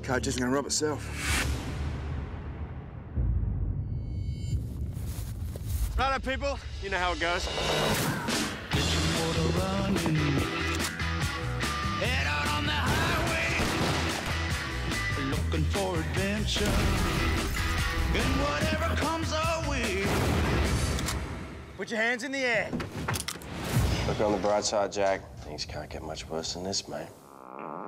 Car just gonna rob itself. Righto, people. You know how it goes. Head out on the highway, looking for adventure, and whatever comes our way. Put your hands in the air. Look on the bright side, Jack. Things can't get much worse than this, mate.